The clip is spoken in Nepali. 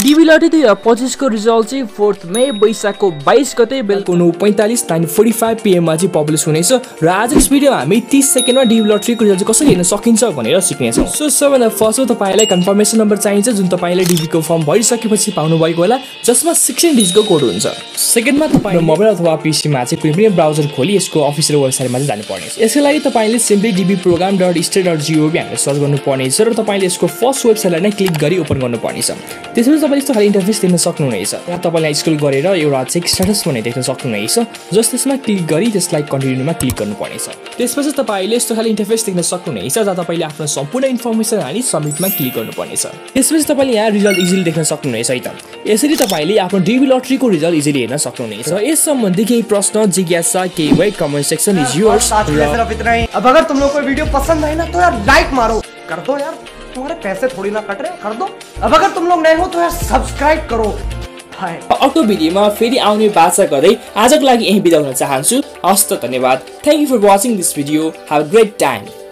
डिबी लटरी 2025 को रिजल्ट चाहिँ 4 मे वैशाखको 22 गते बेलुका 9:45 9:45 PM मा चाहिँ पब्लिस हुनेछ र आज यस भिडियोमा हामी 30 सेकेन्डमा डिबी लटरीको रिजल्ट कसरी हेर्न सकिन्छ भनेर सिक्नेछौँ। सो सबैभन्दा फर्स्टमा तपाईलाई कन्फर्मेसन नम्बर चाहिन्छ जुन तपाईले डिबी को फर्म भरिसकेपछि पाउनु भएको होला जसमा 16 डिजिटको कोड हुन्छ। सेकेन्डमा तपाईले मोबाइल अथवा पीसी मा चाहिँ कुनै पनि ब्राउजर खोली यसको अफिसियल वेबसाइटमा चाहिँ जानु पर्नेछ। यसको लागि तपाईले सिम्पली dbprogram.state.gov भनेर सर्च गर्नु पर्नेछ र तपाईले यसको फर्स्ट वेबसाइटलाई नै क्लिक गरी ओपन गर्नु पर्नेछ। त्यसपछि तपाईले यस्तो खाली इन्टरफेस देख्न सक्नुहुनेछ। यहाँ तपाईलाई स्क्रल गरेर एउटा चेक स्ट्याटस भन्ने देख्न सक्नुहुनेछ जस त्यसमा क्लिक गरी त्यसलाई कन्टिन्युमा क्लिक गर्नु पर्नेछ। त्यसपछि तपाईले यस्तो खाली इन्टरफेस देख्न सक्नुहुनेछ जहाँ तपाईले आफ्नो सम्पूर्ण इन्फर्मेसन हाली सबमिटमा क्लिक गर्नु पर्नेछ। त्यसपछि तपाईले यहाँ रिजल्ट इजिली देख्न सक्नुहुनेछ है त। यसरी तपाईले आफ्नो डिबी लटरीको रिजल्ट इजिली हेर्न सक्नुहुनेछ। यस सम्बन्धी केही प्रश्न जिज्ञासा केही वे कमेन्ट सेक्सन इज योर्स। सिर्फ इतना ही। अब अगर तुम लोग को वीडियो पसंद आए ना तो यार लाइक मारो, कर दो यार, तुम्हारे पैसे थोड़ी ना कट रहे, कर दो। अब अगर तुम लोग नए हो तो यार सब्सक्राइब करो। अर्को भिडियोमा फेरि आउने बाचा गर्दै आजको लागि यही बिदा हुन चाहन्छु। हस्त धन्यवाद। Thank you for watching this video. Have a great time.